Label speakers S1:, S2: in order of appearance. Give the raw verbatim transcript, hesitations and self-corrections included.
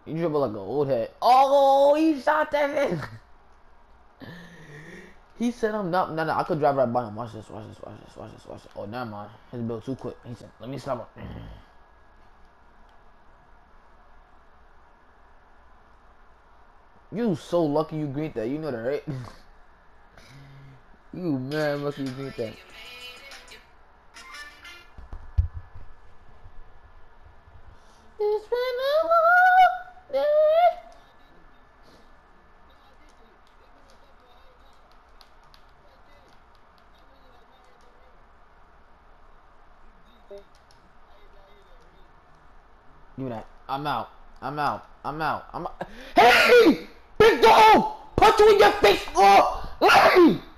S1: You dribble like an old head. Oh, he shot that in. He said I'm not. No, no, I could drive right by him. Watch this, watch this, watch this, watch this, watch this. Oh, never mind. His build too quick. He said, let me stop it. You so lucky you green that. You know that, right? You man lucky you green that. It's been a long day. Give me that. I'm out. I'm out. I'm out. I'm out. Hey! Big dog! Punch you in your face! Oh! Hey!